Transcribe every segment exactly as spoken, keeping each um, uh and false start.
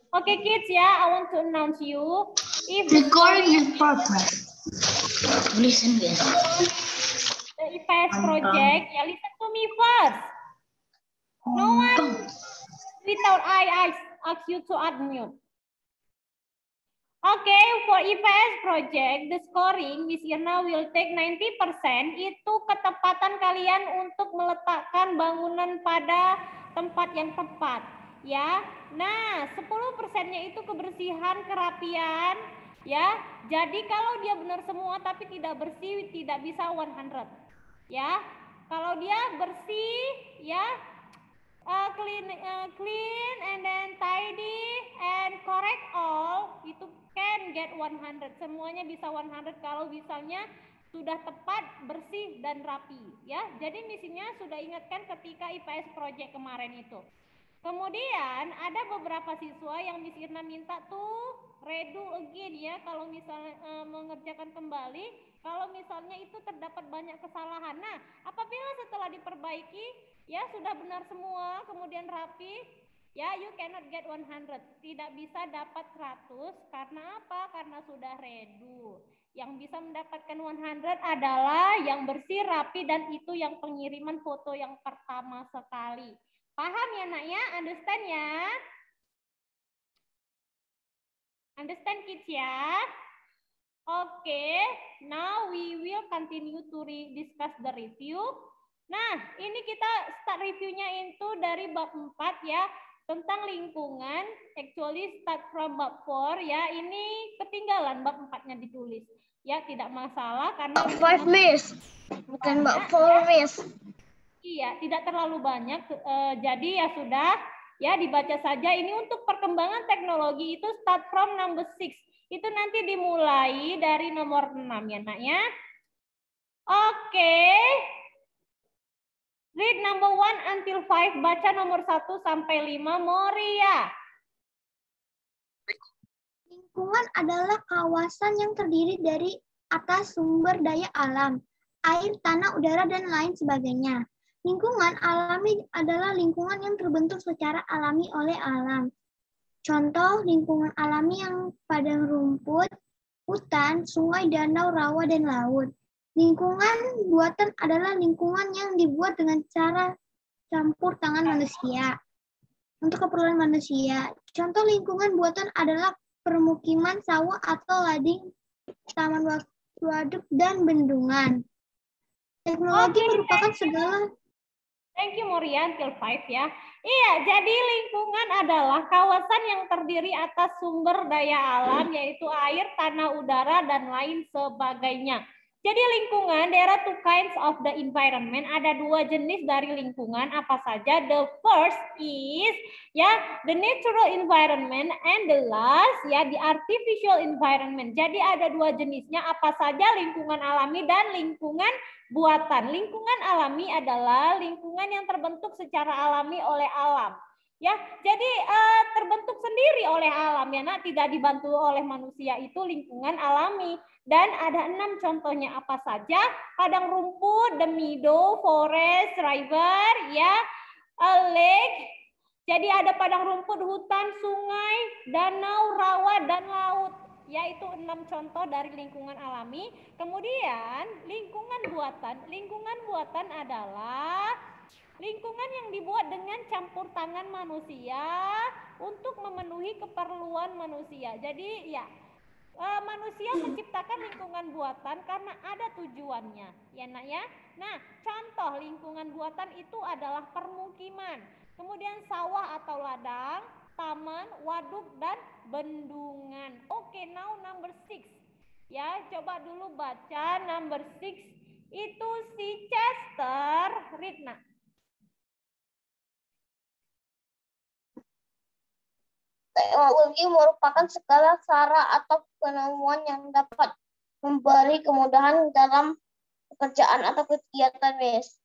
Okay, kids, yeah, I want to announce you. If the Recording in progress. Listen this. The I P S project, yeah, listen to me first. No one without I, I ask you to unmute. Okay, for I P S project, the scoring Miss Irna will take ninety percent. Itu ketepatan kalian untuk meletakkan bangunan pada tempat yang tepat. Ya, nah sepuluh persennya itu kebersihan, kerapian. Ya, jadi kalau dia benar semua tapi tidak bersih, tidak bisa one hundred. Ya, kalau dia bersih, ya, uh, clean, uh, clean and then tidy and correct all, itu can get one hundred. Semuanya bisa one hundred kalau misalnya sudah tepat, bersih dan rapi. Ya, jadi misinya sudah ingatkan ketika I P S project kemarin itu. Kemudian ada beberapa siswa yang Miss Irna minta tuh redo again ya, kalau misalnya e, mengerjakan kembali, kalau misalnya itu terdapat banyak kesalahan. Nah, apabila setelah diperbaiki ya sudah benar semua, kemudian rapi, ya you cannot get one hundred. Tidak bisa dapat seratus karena apa? Karena sudah redo. Yang bisa mendapatkan one hundred adalah yang bersih, rapi, dan itu yang pengiriman foto yang pertama sekali. Paham ya nak ya? Understand ya? Understand kids ya? Oke, okay. Now we will continue to discuss the review. Nah, ini kita start reviewnya itu dari bab empat ya, tentang lingkungan. Actually start from bab four ya. Ini ketinggalan bab empatnya ditulis. Ya, tidak masalah karena five miss. Bukan bab four miss. Iya, tidak terlalu banyak, uh, jadi ya sudah, ya dibaca saja. Ini untuk perkembangan teknologi itu start from number six. Itu nanti dimulai dari nomor enam ya nak ya. Oke. Okay. Read number one until five, baca nomor satu sampai lima, Moria. Lingkungan adalah kawasan yang terdiri dari atas sumber daya alam, air, tanah, udara, dan lain sebagainya. Lingkungan alami adalah lingkungan yang terbentuk secara alami oleh alam. Contoh lingkungan alami yang padang rumput, hutan, sungai, danau, rawa, dan laut. Lingkungan buatan adalah lingkungan yang dibuat dengan cara campur tangan manusia untuk keperluan manusia. Contoh lingkungan buatan adalah permukiman, sawah atau lading, taman waduk, dan bendungan. Teknologi okay, merupakan segala. Thank you Moria, until five ya. Iya, jadi lingkungan adalah kawasan yang terdiri atas sumber daya alam, yaitu air, tanah, udara, dan lain sebagainya. Jadi lingkungan, there are two kinds of the environment. Ada dua jenis dari lingkungan, apa saja? The first is, ya, the natural environment, and the last, ya, the artificial environment. Jadi ada dua jenisnya, apa saja? Lingkungan alami dan lingkungan buatan. Lingkungan alami adalah lingkungan yang terbentuk secara alami oleh alam. Ya, jadi uh, terbentuk sendiri oleh alam ya, nak, tidak dibantu oleh manusia, itu lingkungan alami. Dan ada enam contohnya apa saja? Padang rumput, the meadow, forest, river, ya, a lake. Jadi ada padang rumput, hutan, sungai, danau, rawa, dan laut. Yaitu enam contoh dari lingkungan alami. Kemudian lingkungan buatan. Lingkungan buatan adalah lingkungan yang dibuat dengan campur tangan manusia untuk memenuhi keperluan manusia. Jadi ya, manusia menciptakan lingkungan buatan karena ada tujuannya. Ya nak ya. Nah, contoh lingkungan buatan itu adalah permukiman, kemudian sawah atau ladang, taman, waduk, dan bendungan. Oke, okay, now number six. Ya, coba dulu baca number six. Itu si Chester. Read nak. Teknologi merupakan segala cara atau penemuan yang dapat memberi kemudahan dalam pekerjaan atau kegiatan, Miss.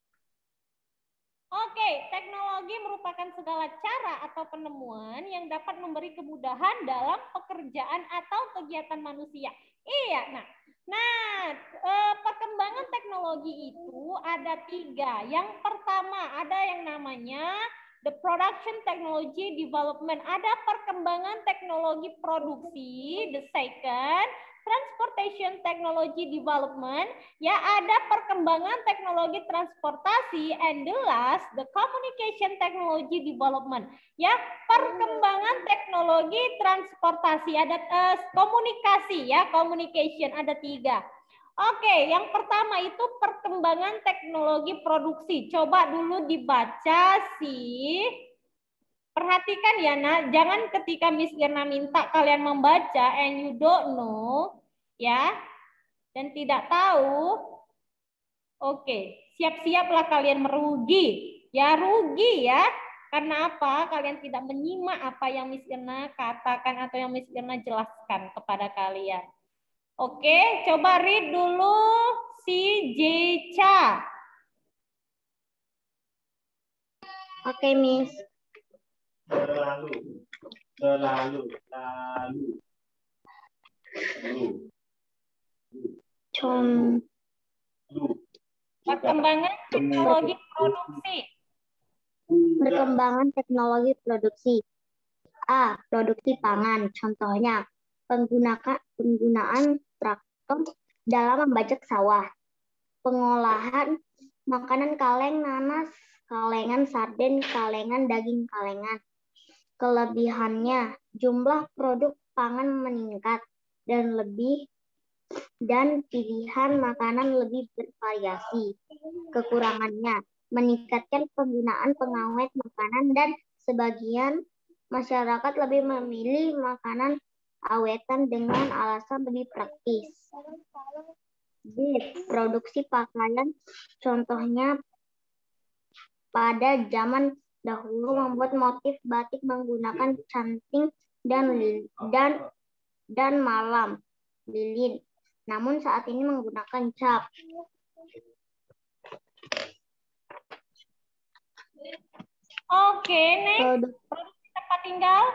Oke, teknologi merupakan segala cara atau penemuan yang dapat memberi kemudahan dalam pekerjaan atau kegiatan manusia. Iya, nah, nah eh, perkembangan teknologi itu ada tiga. Yang pertama ada yang namanya the production technology development. Ada perkembangan teknologi produksi. The second, transportation technology development. Ya, ada perkembangan teknologi transportasi. And the last, the communication technology development. Ya, perkembangan teknologi transportasi. Ada uh, komunikasi ya, communication ada tiga. Oke, yang pertama itu perkembangan teknologi produksi. Coba dulu dibaca sih. Perhatikan ya, nak. Jangan ketika Miss Irna minta kalian membaca and you don't know, ya, dan tidak tahu. Oke, siap-siaplah kalian merugi. Ya, rugi ya. Karena apa? Kalian tidak menyimak apa yang Miss Irna katakan atau yang Miss Irna jelaskan kepada kalian. Oke, coba read dulu si Jecha. Oke, Miss. Selalu, selalu, selalu. Com. Perkembangan teknologi produksi. Perkembangan teknologi produksi. A. Produksi pangan. Contohnya, penggunaan penggunaan traktor dalam membajak sawah, pengolahan makanan kaleng, nanas, kalengan sarden, kalengan daging kalengan. Kelebihannya, jumlah produk pangan meningkat dan lebih dan pilihan makanan lebih bervariasi. Kekurangannya, meningkatkan penggunaan pengawet makanan dan sebagian masyarakat lebih memilih makanan awetan dengan alasan lebih praktis. B. Produksi pakaian. Contohnya pada zaman dahulu membuat motif batik menggunakan canting dan dan dan malam lilin. Namun saat ini menggunakan cap. Oke, next. Produksi tempat tinggal.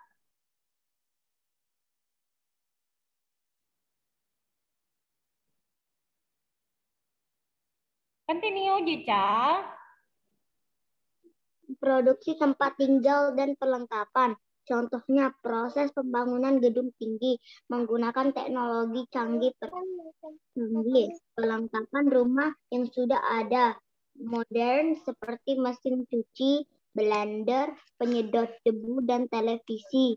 Continue, Jica. Produksi tempat tinggal dan perlengkapan. Contohnya proses pembangunan gedung tinggi menggunakan teknologi canggih, canggih. Perlengkapan rumah yang sudah ada, modern seperti mesin cuci, blender, penyedot debu, dan televisi.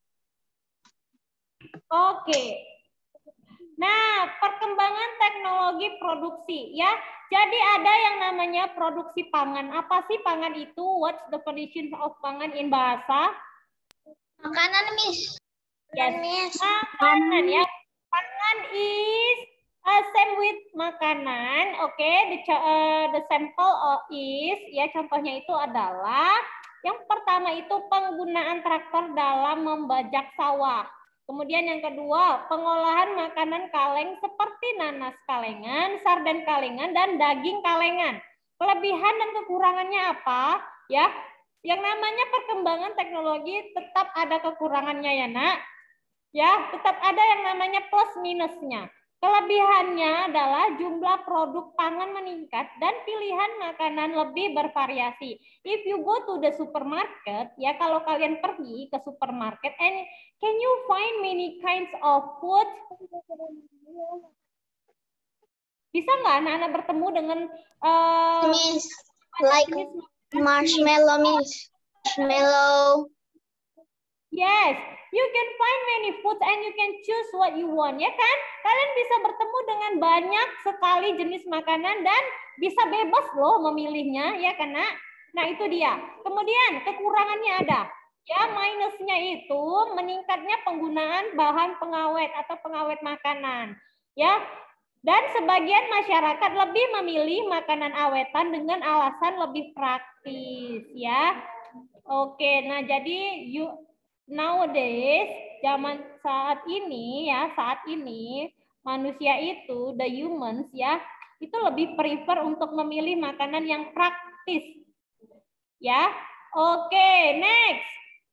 Oke. Nah, perkembangan teknologi produksi ya. Jadi ada yang namanya produksi pangan. Apa sih pangan itu? What's the definition of pangan in bahasa? Makanan, Miss. Yes. Miss. Makanan ya. Pangan is uh, same with makanan. Oke, okay. the, uh, the sample is ya, contohnya itu adalah yang pertama itu penggunaan traktor dalam membajak sawah. Kemudian yang kedua, pengolahan makanan kaleng seperti nanas kalengan, sarden kalengan, dan daging kalengan. Kelebihan dan kekurangannya apa? Ya, yang namanya perkembangan teknologi tetap ada kekurangannya ya, Nak. Ya, tetap ada yang namanya plus minusnya. Kelebihannya adalah jumlah produk pangan meningkat dan pilihan makanan lebih bervariasi. If you go to the supermarket, ya kalau kalian pergi ke supermarket, and can you find many kinds of food? Bisa nggak anak-anak bertemu dengan uh, Miss, like marshmallow, Miss. Marshmallow. Yes, you can find many foods and you can choose what you want, ya kan? Kalian bisa bertemu dengan banyak sekali jenis makanan dan bisa bebas loh memilihnya, ya kan, Nak? Nah, itu dia. Kemudian kekurangannya ada. Ya, minusnya itu meningkatnya penggunaan bahan pengawet atau pengawet makanan. Ya, dan sebagian masyarakat lebih memilih makanan awetan dengan alasan lebih praktis, ya. Oke, nah jadi you nowadays, zaman saat ini ya, saat ini manusia itu, the humans ya, itu lebih prefer untuk memilih makanan yang praktis. Ya, oke, next.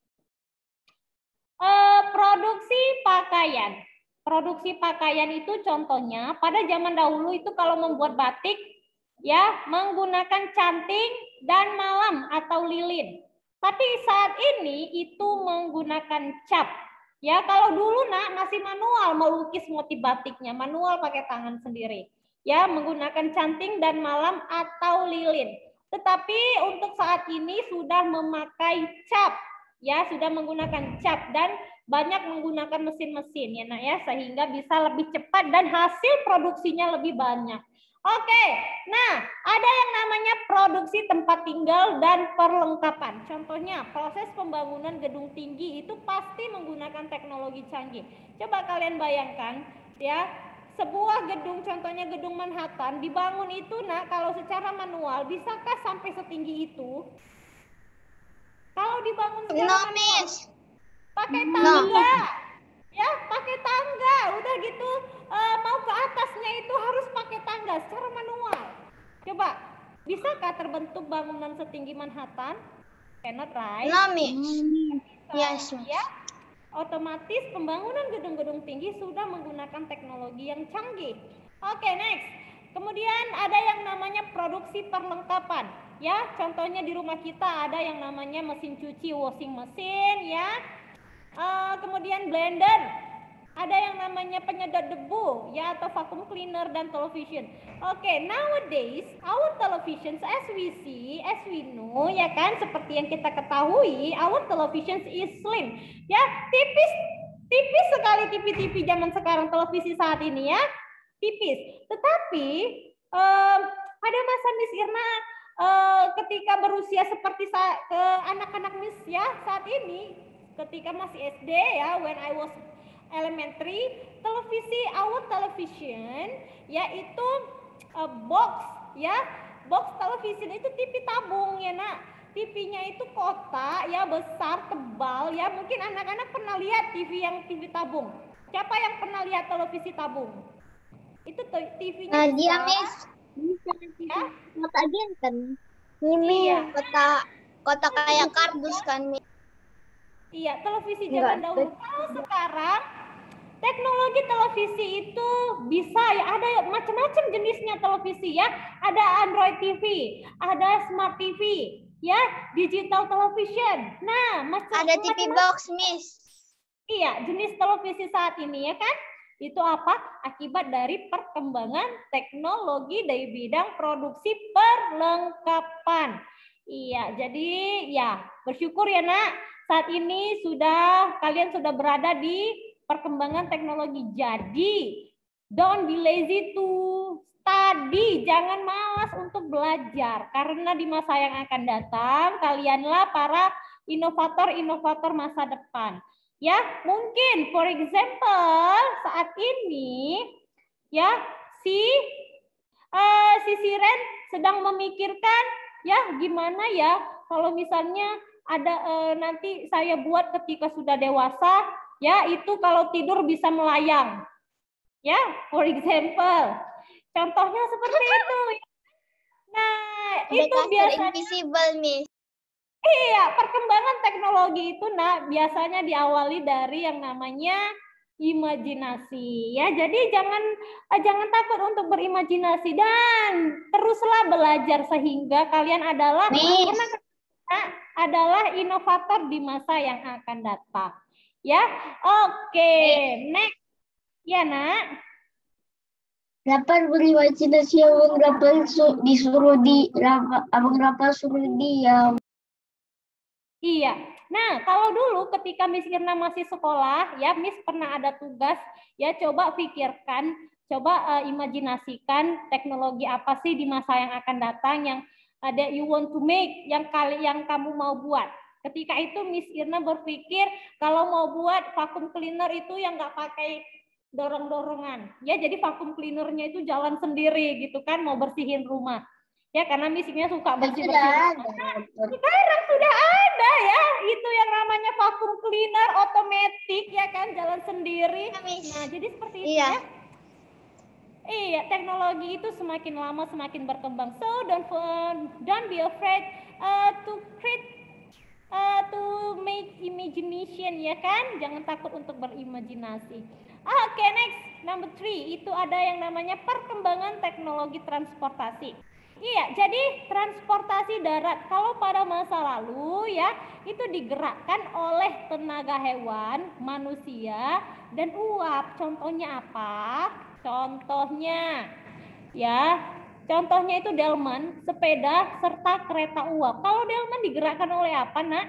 Uh, produksi pakaian. Produksi pakaian itu contohnya pada zaman dahulu itu kalau membuat batik ya menggunakan canting dan malam atau lilin. Tapi saat ini itu menggunakan cap. Ya, kalau dulu nak masih manual melukis motif batiknya, manual pakai tangan sendiri. Ya, menggunakan canting dan malam atau lilin. Tetapi untuk saat ini sudah memakai cap. Ya, sudah menggunakan cap dan banyak menggunakan mesin-mesin ya nak ya, sehingga bisa lebih cepat dan hasil produksinya lebih banyak. Oke, nah ada yang namanya produksi tempat tinggal dan perlengkapan. Contohnya proses pembangunan gedung tinggi itu pasti menggunakan teknologi canggih. Coba kalian bayangkan ya, sebuah gedung, contohnya gedung Manhattan dibangun itu nak kalau secara manual bisakah sampai setinggi itu? Kalau dibangun secara No, manual, Miss. pakai No. tangga. Ya, pakai tangga. Udah gitu uh, mau ke atasnya itu harus pakai tangga secara manual. Coba, bisakah terbentuk bangunan setinggi Manhattan? Cannot, right? No, Miss. Bisa, Yes, Miss. ya. Otomatis pembangunan gedung-gedung tinggi sudah menggunakan teknologi yang canggih. Oke, next. Kemudian ada yang namanya produksi perlengkapan. Ya, contohnya di rumah kita ada yang namanya mesin cuci, washing machine, ya. Uh, kemudian blender, ada yang namanya penyedot debu ya atau vacuum cleaner dan television. Oke, okay, nowadays our televisions as we see, as we know ya kan, seperti yang kita ketahui, our televisions is slim. Ya, tipis tipis sekali T V-T V zaman sekarang, televisi saat ini ya, tipis. Tetapi um, pada masa Miss Irna uh, ketika berusia seperti anak-anak Miss ya saat ini, ketika masih S D ya, when I was elementary, televisi, our television yaitu uh, box ya, box television itu T V tabung ya nak. T V-nya itu kotak ya, besar, tebal ya. Mungkin anak-anak pernah lihat T V yang T V tabung. Siapa yang pernah lihat televisi tabung? Itu T V-nya Nah, dia, besar. Miss. Ya? Kotak kan. Ini Iya. kotak kotak kayak kardus kan, Miss. Iya, televisi zaman Enggak. dahulu. Kalau sekarang teknologi televisi itu bisa ya, ada macam-macam jenisnya televisi ya. Ada Android T V, ada Smart T V, ya, digital television. Nah, macam Ada T V box, Miss. Iya, jenis televisi saat ini ya kan? Itu apa? Akibat dari perkembangan teknologi dari bidang produksi perlengkapan. Iya, jadi ya bersyukur ya nak. Saat ini sudah kalian sudah berada di perkembangan teknologi. Jadi don't be lazy to study. Jangan malas untuk belajar. Karena di masa yang akan datang kalianlah para inovator-inovator masa depan. Ya, mungkin for example saat ini ya si uh, si Siren sedang memikirkan ya gimana ya kalau misalnya ada uh, nanti saya buat ketika sudah dewasa ya, itu kalau tidur bisa melayang ya, for example contohnya seperti itu. Nah, Ada itu biasanya invisible, Miss. Iya, perkembangan teknologi itu nah biasanya diawali dari yang namanya imajinasi ya. Jadi jangan eh, jangan takut untuk berimajinasi dan teruslah belajar sehingga kalian adalah Miss. adalah inovator di masa yang akan datang. Ya, oke, next. Ya nak. Dapat berimajinasi, abang Rapal disuruh di abang Rapal suruh diam. Iya. Nah, kalau dulu ketika Miss Irna masih sekolah, ya Miss pernah ada tugas, ya coba pikirkan, coba uh, imajinasikan teknologi apa sih di masa yang akan datang yang ada you want to make, yang kali yang kamu mau buat. Ketika itu Miss Irna berpikir kalau mau buat vacuum cleaner itu yang nggak pakai dorong-dorongan, ya jadi vacuum cleanernya itu jalan sendiri gitu kan, mau bersihin rumah. Ya karena Miss-nya suka bersih-bersih. Sekarang sudah ada ya, itu yang namanya vacuum cleaner otomatis ya kan, jalan sendiri. Nah, jadi seperti itu iya. ya. Iya, teknologi itu semakin lama semakin berkembang. So don't don't be afraid uh, to create uh, to make imagination ya kan? Jangan takut untuk berimajinasi. Oke, okay, next number three itu ada yang namanya perkembangan teknologi transportasi. Iya, jadi transportasi darat kalau pada masa lalu ya itu digerakkan oleh tenaga hewan, manusia, dan uap. Contohnya apa? Contohnya ya, contohnya itu delman, sepeda, serta kereta uap. Kalau delman digerakkan oleh apa, Nak?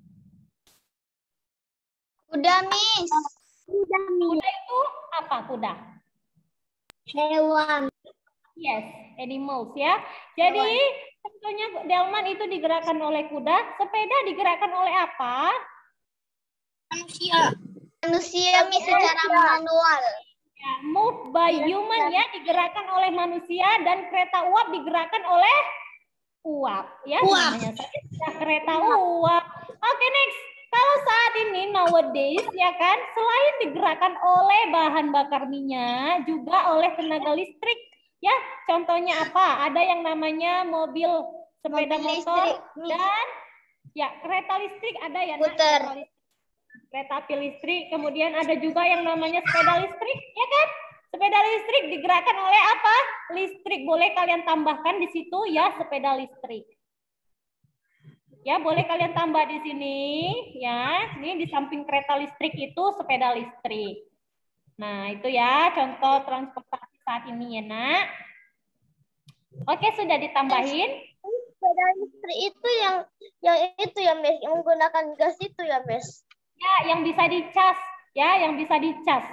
Kuda, Miss. Kuda, Miss. Kuda itu apa kuda? Hewan. Yes, animals ya. Jadi contohnya delman itu digerakkan oleh kuda, sepeda digerakkan oleh apa? Manusia. Manusia, Miss, secara manual. Ya, move by human ya, digerakkan oleh manusia, dan kereta uap digerakkan oleh uap ya. Uap. Namanya saja kereta uap. Oke, next. Kalau saat ini nowadays ya kan, selain digerakkan oleh bahan bakar minyak, juga oleh tenaga listrik. Ya, contohnya apa? Ada yang namanya mobil sepeda Mobil motor listrik, dan ya kereta listrik ada ya. Nak? Puter. Kereta listrik. Kereta api listrik, kemudian ada juga yang namanya sepeda listrik, ya kan? Sepeda listrik digerakkan oleh apa? Listrik. Boleh kalian tambahkan di situ ya, sepeda listrik. Ya, boleh kalian tambah di sini ya. Ini di samping kereta listrik itu sepeda listrik. Nah, itu ya contoh transportasi saat ini ya, Nak. Oke, sudah ditambahin. Sepeda listrik itu yang yang itu ya, Miss, yang menggunakan gas itu ya, Miss. Ya, yang bisa dicas, ya, yang bisa dicas.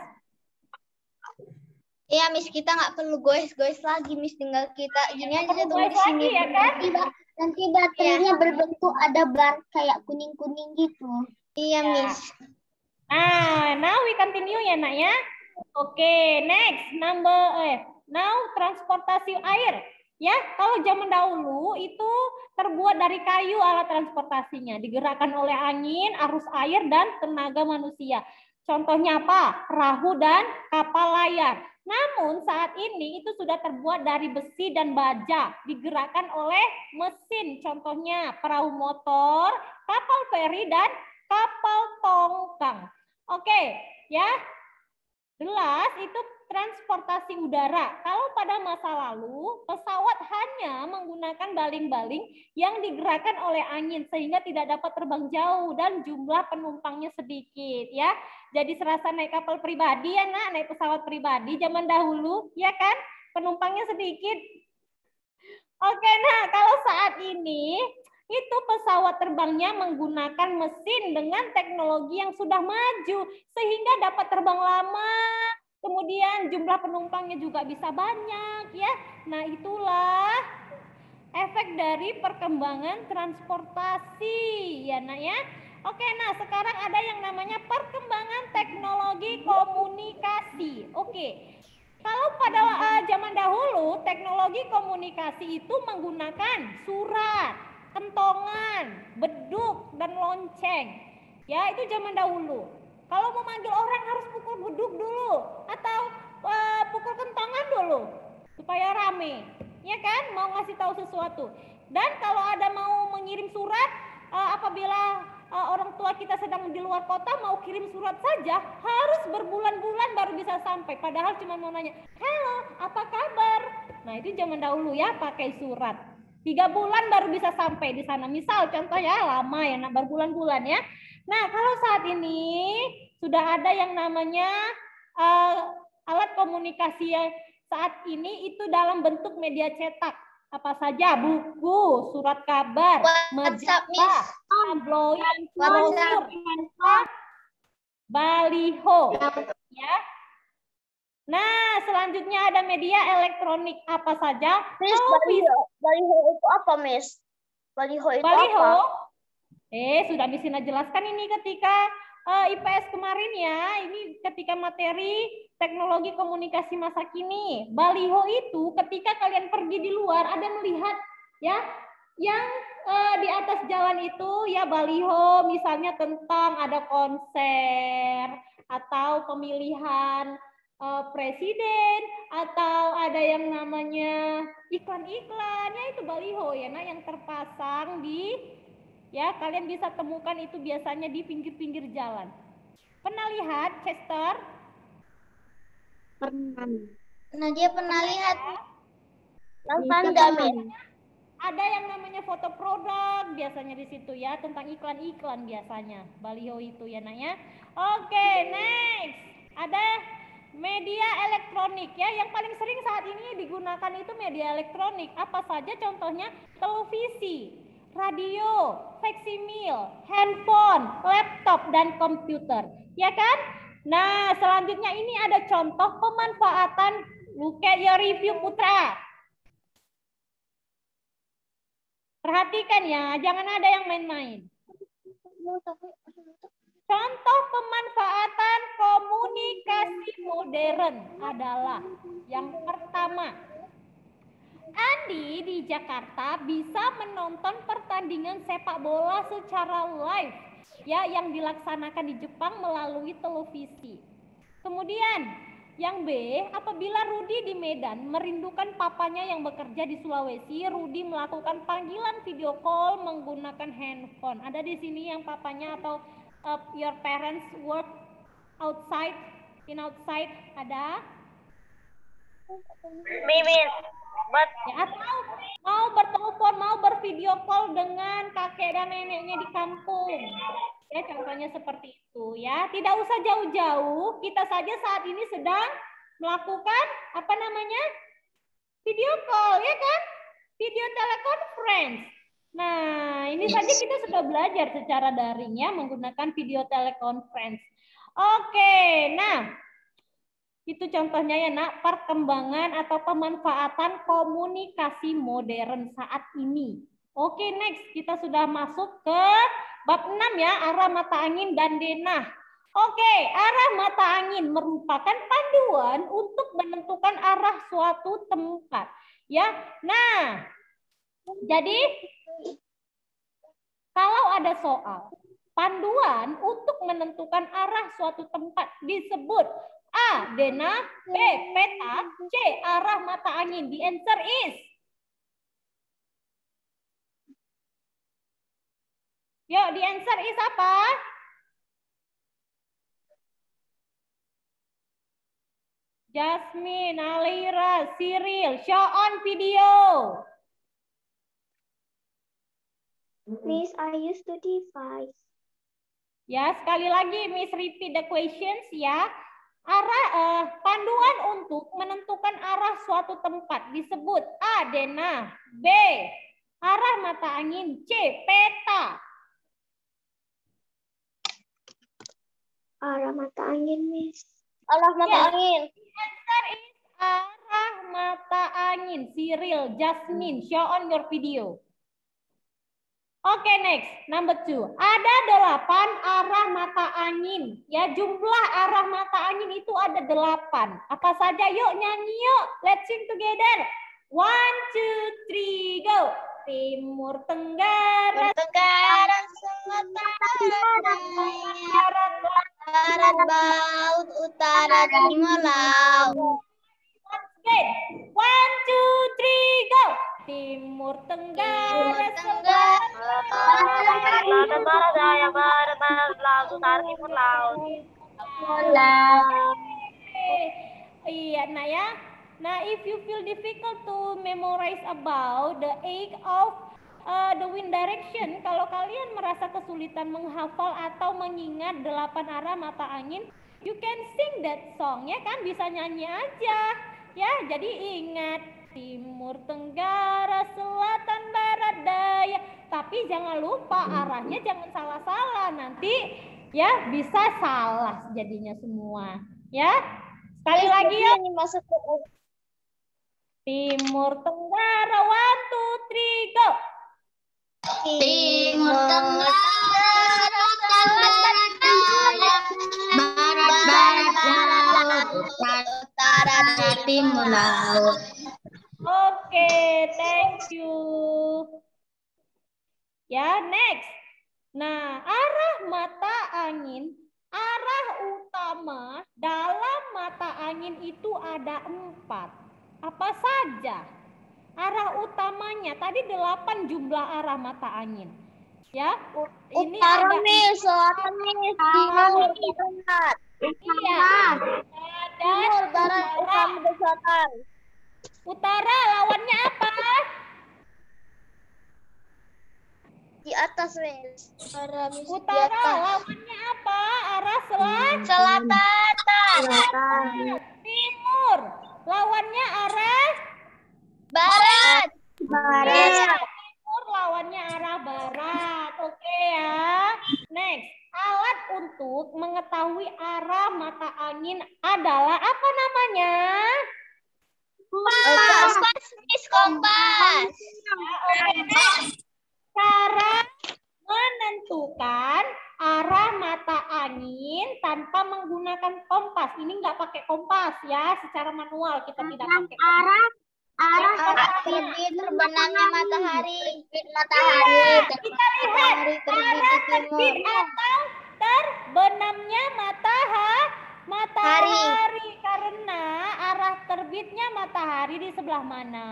Iya, Miss, kita nggak perlu goes-goes lagi, Miss, tinggal kita gini aja Perlu tunggu goes di sini. lagi ya kan? Nanti, ba- nanti baterainya berbentuk ada bar kayak kuning-kuning gitu. Iya, Ya. Miss. Nah, now we continue ya, Nak ya. Oke, next number eh now transportasi air. Ya, kalau zaman dahulu itu terbuat dari kayu alat transportasinya, digerakkan oleh angin, arus air, dan tenaga manusia. Contohnya apa? Perahu dan kapal layar. Namun saat ini itu sudah terbuat dari besi dan baja, digerakkan oleh mesin. Contohnya perahu motor, kapal feri, dan kapal tongkang. Oke, ya. Jelas itu transportasi udara. Kalau pada masa lalu, pesawat hanya menggunakan baling-baling yang digerakkan oleh angin sehingga tidak dapat terbang jauh dan jumlah penumpangnya sedikit ya. Jadi serasa naik kapal pribadi ya, Nak, naik pesawat pribadi zaman dahulu, ya kan? Penumpangnya sedikit. Oke, nah kalau saat ini itu pesawat terbangnya menggunakan mesin dengan teknologi yang sudah maju sehingga dapat terbang lama. Kemudian jumlah penumpangnya juga bisa banyak ya. Nah, itulah efek dari perkembangan transportasi ya, Nak ya. Oke, nah sekarang ada yang namanya perkembangan teknologi komunikasi. Oke. Kalau pada uh, zaman dahulu teknologi komunikasi itu menggunakan surat, kentongan, beduk, dan lonceng. Ya, itu zaman dahulu. Kalau mau manggil orang harus pukul beduk dulu atau uh, pukul kentongan dulu supaya rame. Ya kan? Mau ngasih tahu sesuatu. Dan kalau ada mau mengirim surat, uh, apabila uh, orang tua kita sedang di luar kota mau kirim surat saja, harus berbulan-bulan baru bisa sampai. Padahal cuma mau nanya, halo, apa kabar? Nah, itu zaman dahulu ya, pakai surat. Tiga bulan baru bisa sampai di sana. Misal contoh ya, lama ya, nah, berbulan-bulan ya. Nah, kalau saat ini sudah ada yang namanya uh, alat komunikasi yang saat ini itu dalam bentuk media cetak. Apa saja? Buku, surat kabar, majalah, tabloid, brosur, baliho. Ya. Nah, selanjutnya ada media elektronik apa saja? Miss, baliho. Baliho itu apa, Miss? Baliho itu baliho, apa? Eh, sudah Miss Ina jelaskan ini ketika uh, I P S kemarin ya. Ini ketika materi teknologi komunikasi masa kini. Baliho itu ketika kalian pergi di luar ada melihat ya yang uh, di atas jalan itu ya baliho misalnya tentang ada konser atau pemilihan uh, presiden atau ada yang namanya iklan-iklan ya, itu baliho ya, nah yang terpasang di ya, kalian bisa temukan itu biasanya di pinggir-pinggir jalan. Pernah lihat, Chester? Pernah. Nah, dia pernah lihat. Nonton Iya, Miss? Ada yang namanya foto produk biasanya di situ ya, tentang iklan-iklan biasanya. Baliho itu ya nak ya. Oke, next. Ada media elektronik ya, yang paling sering saat ini digunakan itu media elektronik. Apa saja contohnya? Televisi, radio, faksimil, handphone, laptop, dan komputer. Ya kan? Nah, selanjutnya ini ada contoh pemanfaatan. Look at your review, Putra. Perhatikan ya, jangan ada yang main-main. Contoh pemanfaatan komunikasi modern adalah yang pertama, Andi di Jakarta bisa menonton pertandingan sepak bola secara live ya yang dilaksanakan di Jepang melalui televisi. Kemudian yang B, apabila Rudi di Medan merindukan papanya yang bekerja di Sulawesi, Rudi melakukan panggilan video call menggunakan handphone. Ada di sini yang papanya atau uh, your parents work outside, in outside, ada? Mimin, but Ya, atau mau bertelepon, mau bervideo call dengan kakek dan neneknya di kampung. Ya, contohnya seperti itu ya. Tidak usah jauh-jauh, kita saja saat ini sedang melakukan apa namanya? Video call, ya kan? Video teleconference. Nah, ini saja kita sudah belajar secara daring ya, menggunakan video teleconference. Oke, nah itu contohnya ya nak, perkembangan atau pemanfaatan komunikasi modern saat ini. Oke, next kita sudah masuk ke bab enam ya, arah mata angin dan denah. Oke, arah mata angin merupakan panduan untuk menentukan arah suatu tempat. Ya, nah, jadi kalau ada soal panduan untuk menentukan arah suatu tempat disebut A, denah, B, peta, C, arah mata angin. The answer is. Yuk, the answer is apa? Jasmine, Alira, Cyril, show on video. Miss, I used to device. Ya, sekali lagi Miss repeat the questions ya. Arah eh, panduan untuk menentukan arah suatu tempat disebut A, denah, B, arah mata angin, C, peta. Arah mata angin, Miss. arah mata Yes. angin. The answer is arah mata angin. Cyril, Jasmine, show on your video. Oke, okay, next. Number two. Ada delapan arah mata angin. Ya, jumlah arah mata angin itu ada delapan. Apa saja? Yuk, nyanyi yuk. Let's sing together. One, two, three, go. Timur, Tenggara, Tenggara, selatan, barat, barat, laut, utara, timur, laut. again. One, two, three, go. Timur, Tenggara, selatan, Selatan, barat, daya, barat, barat, laut, utara, timur, laut. Iya, nah ya. Nah, if you feel difficult to memorize about the eight of uh, the wind direction, kalau kalian merasa kesulitan menghafal atau mengingat delapan arah mata angin, you can sing that song, ya kan? Bisa nyanyi aja, ya. Jadi ingat timur, tenggara, selatan, barat, daya. Tapi jangan lupa arahnya jangan salah-salah, nanti ya bisa salah jadinya semua, ya. Sekali lagi ya. Masuk ke Timur, Tenggara, one, two, three, go. timur, tenggara, barat, daya, barat, barat, laut, utara, timur, laut. Oke, thank you. Ya, next. Nah, arah mata angin, arah utama dalam mata angin itu ada empat. Apa saja arah utamanya? Tadi delapan jumlah arah mata angin. Ya, ini Utara, ada Miss, selatan, Miss, timur, barat. iya. Dan Timur, barat, utara, utara, selatan. utara lawannya apa? Di atas, Miss. Arah, Miss. Di Utara, atas. lawannya apa? Arah selatan. Selatan. Timur, lawannya arah Barat. Barat. Timur lawannya arah barat. Oke ya. Next, alat untuk mengetahui arah mata angin adalah apa namanya? Kompas, Miss. Kompas. Oke, next. Cara menentukan arah mata angin tanpa menggunakan kompas. Ini nggak pakai kompas ya, secara manual kita tidak pakai kompas. Arah arah Arah terbit terbenamnya matahari. Matahari. Kita lihat arah terbit atau terbenamnya matahari. Matahari karena arah terbitnya matahari di sebelah mana?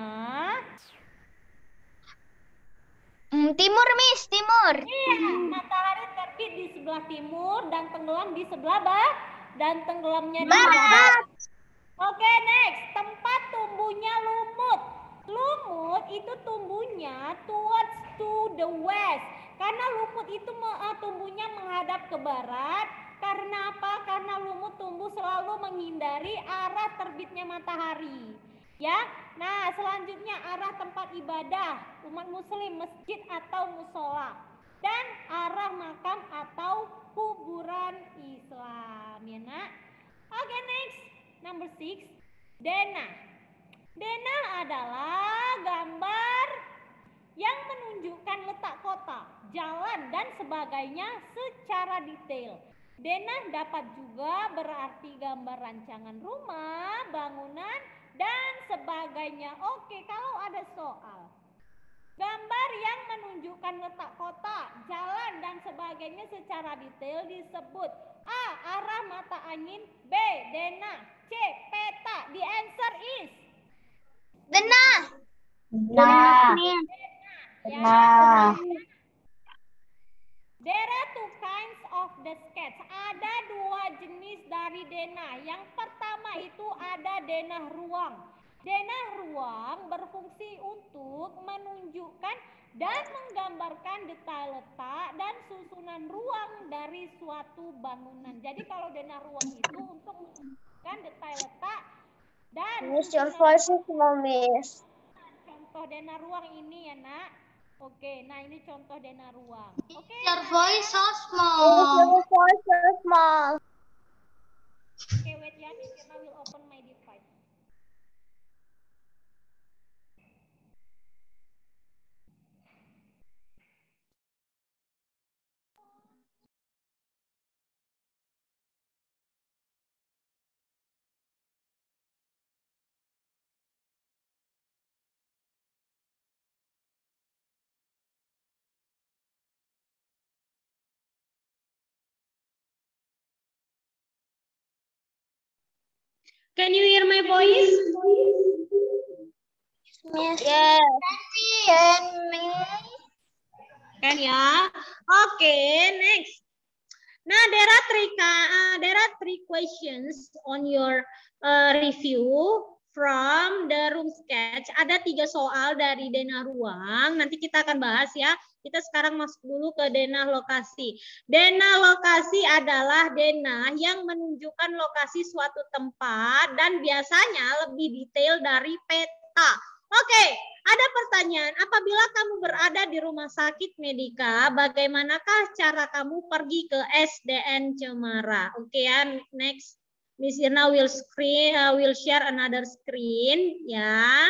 Hmm, timur, Miss. Timur. Iya, matahari terbit di sebelah timur dan tenggelam di sebelah barat dan tenggelamnya di sebelah barat. Oke, next. Tempat tumbuhnya lumut. Lumut itu tumbuhnya towards to the west. Karena lumut itu uh, tumbuhnya menghadap ke barat. Karena apa? Karena lumut tumbuh selalu menghindari arah terbitnya matahari. Ya, nah selanjutnya arah tempat ibadah umat muslim, masjid atau musola, dan arah makam atau kuburan Islam, ya nak. Oke, next, number six, denah. Denah adalah gambar yang menunjukkan letak kota, jalan dan sebagainya secara detail. Denah dapat juga berarti gambar rancangan rumah, bangunan, dan sebagainya. Oke, kalau ada soal. Gambar yang menunjukkan letak kota, jalan, dan sebagainya secara detail disebut A. Arah mata angin, B. denah, C. peta. The answer is Denah. Nah, ya. There are two kinds of the sketch. Ada dua jenis dari denah. Yang pertama itu ada denah ruang. Denah ruang berfungsi untuk menunjukkan dan menggambarkan detail letak dan susunan ruang dari suatu bangunan. Jadi kalau denah ruang itu untuk menunjukkan detail letak dan Miss, your voice is small, Miss. Contoh denah ruang ini ya nak. Oke, nah ini contoh denah ruang. Oke. your voice so small. Your voice so small. Oke, wait ya, I will open my device. Can you hear my voice? Miss. Yes. Can Miss? Kan ya. Oke, next. Nah, there are three uh, there are three questions on your uh, review from the room sketch. Ada tiga soal dari denah ruang. Nanti kita akan bahas ya. Kita sekarang masuk dulu ke denah lokasi. Denah lokasi adalah denah yang menunjukkan lokasi suatu tempat dan biasanya lebih detail dari peta. Oke, ada pertanyaan. Apabila kamu berada di rumah sakit Medika, bagaimanakah cara kamu pergi ke S D N Cemara? Oke ya, next. Miss Irna will screen, uh, will share another screen ya.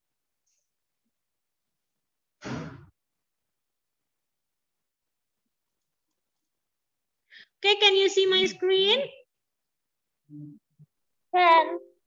Okay, can you see my screen? Can.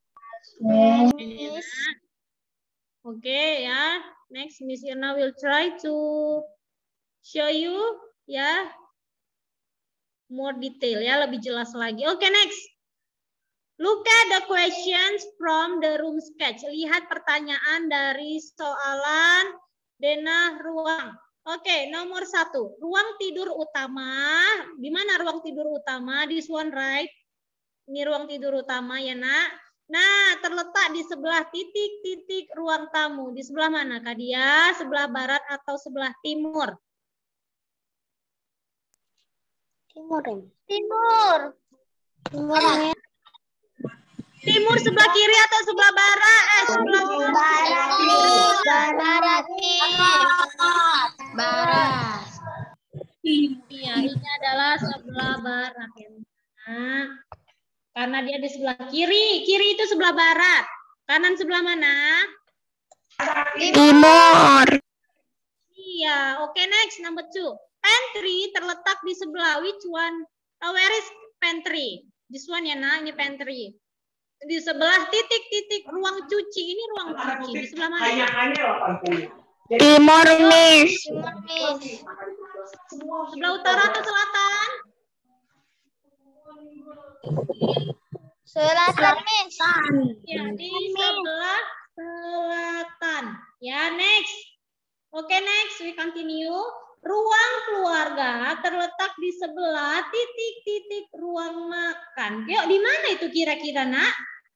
Yes. Okay, ya. Next, Miss Irna will try to show you ya more detail ya, lebih jelas lagi. Okay, next. Look at the questions from the room sketch. Lihat pertanyaan dari soalan denah ruang. Oke, okay, nomor satu. Ruang tidur utama. Di mana ruang tidur utama? This one, right? Ini ruang tidur utama ya, nak. Nah, terletak di sebelah titik-titik ruang tamu. Di sebelah mana, Kak Dia? Sebelah barat atau sebelah timur? Timur. Timur. Timur. Timur sebelah kiri atau sebelah barat? Eh, sebelah Barat. Barat. Barat. Iya, ini adalah sebelah barat ya. Nah, karena dia di sebelah kiri. Kiri itu sebelah barat. Kanan sebelah mana? Timur. Iya, oke, next number two. Pantry terletak di sebelah which one? Uh, where is pantry? This one ya, nah, ini pantry. Di sebelah titik-titik ruang cuci. Ini ruang cuci. Di sebelah mana? Timur, Miss. Timur, Miss. Sebelah utara atau selatan? Selatan, Miss. Ya, di sebelah selatan. Ya, next. Oke, next. We continue. Ruang keluarga terletak di sebelah titik-titik ruang makan. Yuk, di mana itu kira-kira, nak?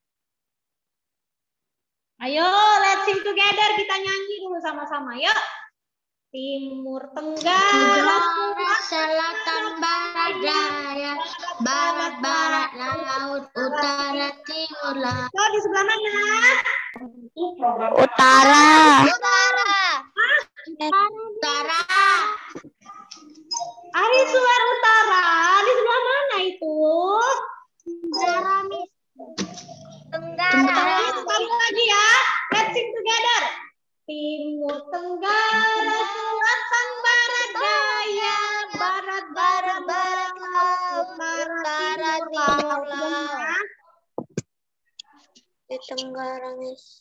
Ayo, let's sing together. Kita nyanyi dulu sama-sama. Yuk. Timur, tenggara, Selatan, barat, daya, barat, barat, laut, utara, timur, laut. So, di sebelah mana? Utara. Utara. Utara. Ari suara utara. Di sebelah mana itu? Tenggara, Miss. Tenggara. Sekali lagi ya. Let's sing together. Timur, tenggara, selatan, barat, daya, barat, barat, barat, laut, utara, timur, laut. Di Tenggara, Miss.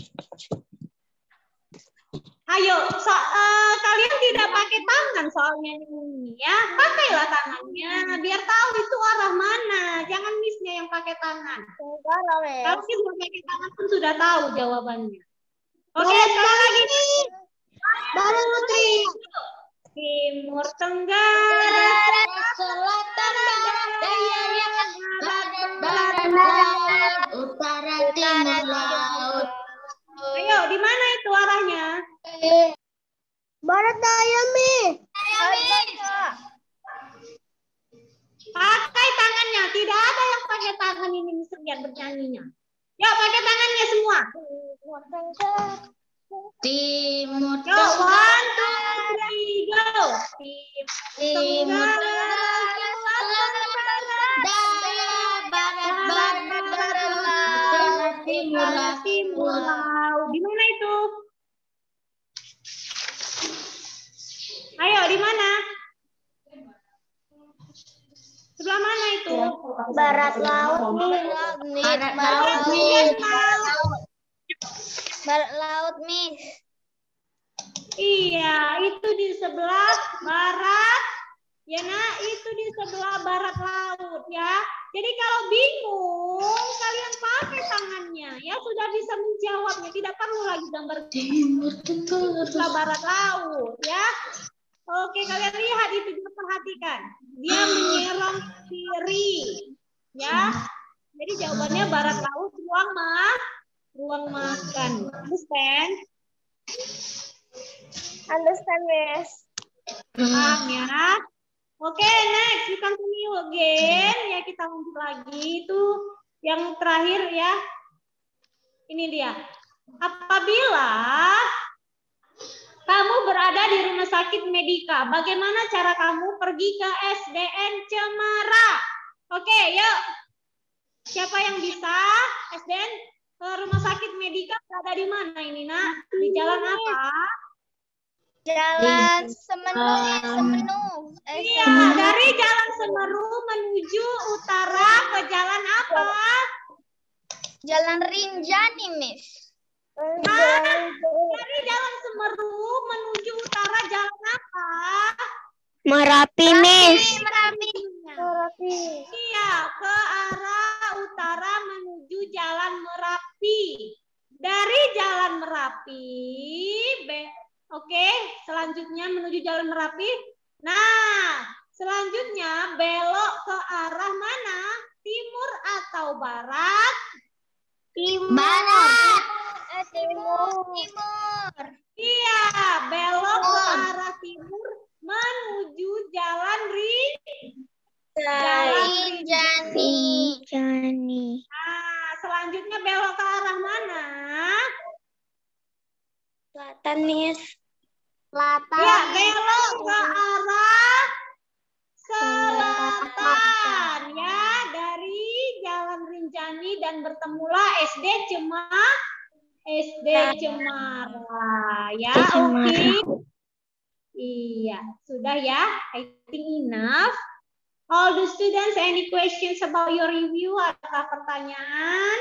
Ayo, so, uh, kalian tidak pakai tangan soalnya ini ya. Pakailah tangannya biar tahu itu arah mana. Jangan missnya yang pakai tangan. Tenggara, Miss. Kalau sudah pakai tangan pun sudah tahu jawabannya. Oke, sekali lagi. Barat, Timur, tenggara, Selatan, barat, daya, barat, barat, laut, utara, timur, laut. Ayo, di mana itu arahnya? Barat daya, Miss. Pakai tangannya. Tidak ada yang pakai tangan ini Mister lihat bernyanyinya. Yuk, pakai tangannya semua. Timur, Yo, one, two, three, go. timur, daya, barat, barat, barat, laut, timur, laut. timur, laut. Di mana itu? Ayo, di mana? Sebelah mana itu? Barat laut, Miss. Barat Barat laut, Miss. Barat laut, Miss. Iya, itu di sebelah barat. Ya, nak, itu di sebelah barat laut ya. Jadi kalau bingung, kalian pakai tangannya ya, sudah bisa menjawabnya. Tidak perlu lagi gambar sebelah barat laut ya. Oke, kalian lihat itu, juga perhatikan. Dia menyerang kiri ya. Jadi jawabannya barat laut, ruang mah, ruang makan. Understand? Understand, Miss. Paham ya? Oke, next we continue again ya, kita lanjut lagi. Itu yang terakhir ya. Ini dia. Apabila kamu berada di rumah sakit Medika, bagaimana cara kamu pergi ke S D N Cemara? Oke, yuk. Siapa yang bisa? S D N ke rumah sakit Medika berada di mana ini, nak? Di jalan apa? Jalan Semenu, Semenu. Eh, Iya, dari Jalan Semeru menuju utara ke jalan apa? Jalan Rinjani, Miss. Nah, dari Jalan Semeru menuju utara jalan apa? Merapi, Miss. Merapi. Merapi. Iya, ke arah utara menuju Jalan Merapi. Dari Jalan Merapi, be Oke, selanjutnya menuju Jalan Merapi. Nah, selanjutnya belok ke arah mana? Timur atau barat? Timur. Barat. Eh, timur. Timur. Iya, belok ke arah timur menuju Jalan Ri Jalan Rinjani. Rinjani. Nah, selanjutnya belok ke arah mana? Selatan, Miss. Selatan. Ya, belok ke arah selatan ya, dari Jalan Rinjani dan bertemulah S D Cemara. S D Cemara ya, oke. Iya, sudah ya. I think enough. All the students, any questions about your review? Ada pertanyaan?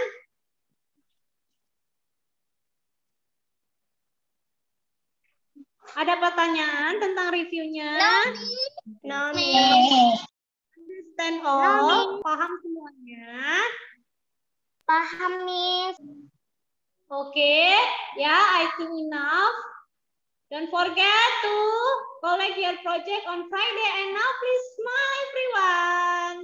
Ada pertanyaan tentang reviewnya? No, Miss. Understand all? Paham semuanya? Paham, Miss. Oke, ya, I think enough. Don't forget to collect your project on Friday. And now please smile, everyone.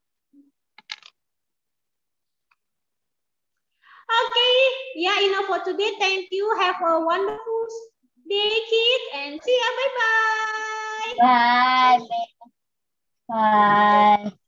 Okay, yeah, enough for today. Thank you. Have a wonderful day, kids, and see ya. Bye-bye. Bye. Bye.